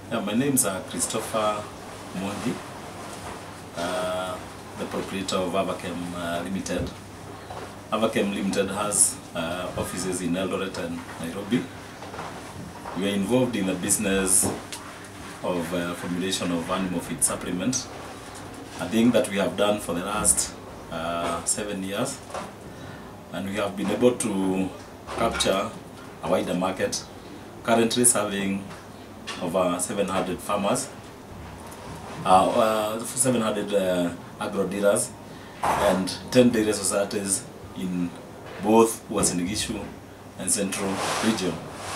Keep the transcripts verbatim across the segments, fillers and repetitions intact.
Yeah, my name is uh, Christopher Mondi, uh, the proprietor of Avachem uh, Limited. Avachem Limited has uh, offices in Eldoret and Nairobi. We are involved in the business of uh, formulation of animal feed supplement. I think that we have done for the last uh, seven years, and we have been able to capture a wider market, currently serving over seven hundred farmers, uh, uh, seven hundred uh, agro dealers, and ten dairy societies in both Uasin Gishu and Central Region.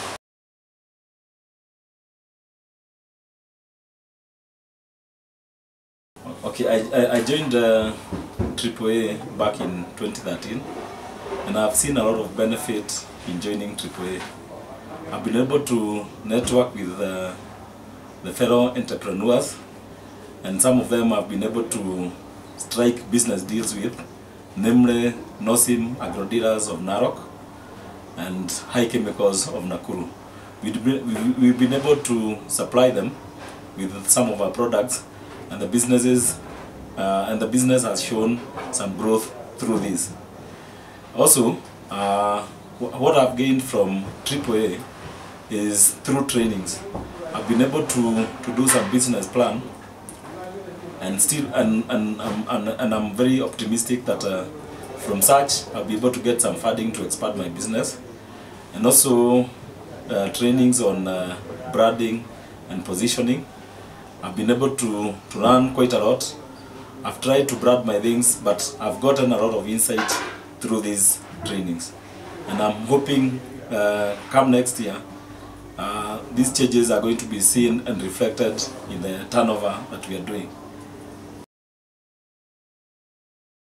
Okay, I, I, I joined uh, Triple A back in twenty thirteen, and I've seen a lot of benefit in joining Triple A. I've been able to network with uh, the fellow entrepreneurs, and some of them have been able to strike business deals with, namely Nosim Agro Dealers of Narok and High Chemicals of Nakuru. We've been, we've been able to supply them with some of our products, and the businesses uh, and the business has shown some growth through this. Also, uh, what I've gained from Triple A is through trainings. I've been able to, to do some business plan, and still and and, um, and, and I'm very optimistic that uh, from such I'll be able to get some funding to expand my business, and also uh, trainings on uh, branding and positioning. I've been able to, to learn quite a lot. I've tried to brand my things, but I've gotten a lot of insight through these trainings, and I'm hoping uh, come next year Uh, these changes are going to be seen and reflected in the turnover that we are doing.